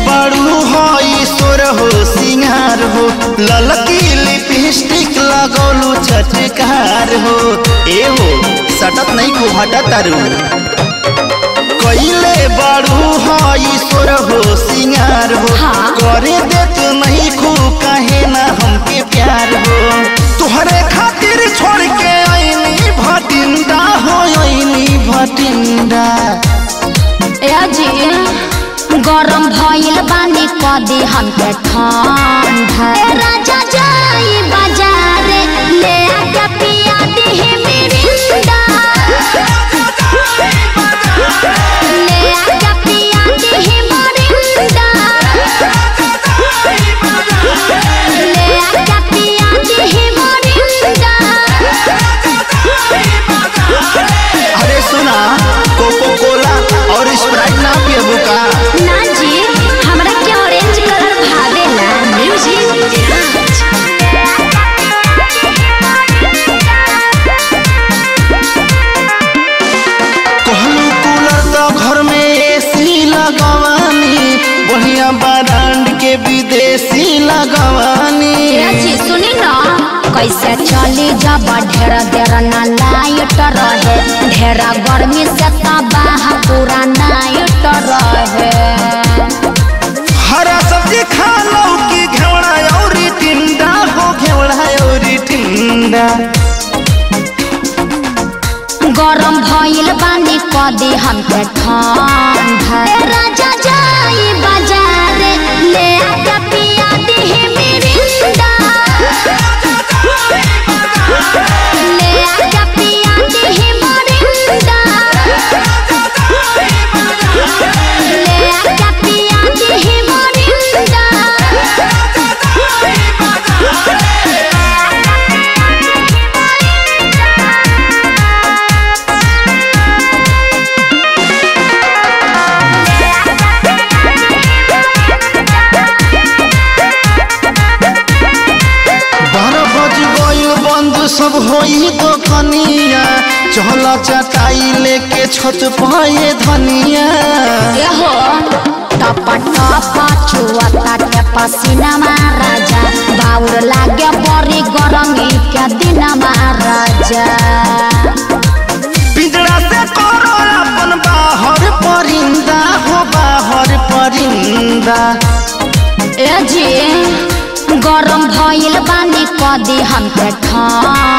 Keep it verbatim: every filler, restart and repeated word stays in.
बड़ू हो ईश्वर हो सिंगार हो ललकी लिपस्टिक लगौलू चटकार हो ए हो सटत नहीं को हटत तारू कैले बड़ू हो ईश्वर हो सिंगार हो हाँ। करे देत नहीं खू कहे ना हमके प्यार हो तुहरे खातिर छोड़ के आईनी भटिंडा हो आईनी भटिंडा गरम भइल बानी कदी हमके ठंडा राजा जाई बाजार ले आके पिया दी मिरिंडा ले आके पिया दी मिरिंडा ले आके पिया दी मिरिंडा। अरे सुना कोको कोला और स्प्राइट ना पियबू का ना जी हमरा के ऑरेंज कलर भावेला म्यूजिक कहलू कूलर तो घर में एसी लगवानी बढ़िया ब्रांड के विदेशी लगवानी जी सुनी ना कैसे चली जब ढेर देर ना लाइट रहे ढेरा गर्मी से तबाह पूरा नाइट रहे हरा सब्जी खा लो कि घेवड़ा और टिंडा हो घेवड़ा और टिंडा गरम भइल बानी कदी हमके ठंडा राजा जाई बाजार ले आके पिया दी मिरिंडा ले आके पिया दी मिरिंडा ले आके पिया दी मिरिंडा। सब होई तो कनिया चहला चटाई लेके छत पाए धनिया हो टपा टपा छुआता के पसीना महाराजा बाउर लागे बड़ी गरमी के दिन महाराजा पिंजरा से करो अपन बाहर परिंदा हो बाहर परिंदा ए जी गरम भइल बानी कदी हमके ठंडा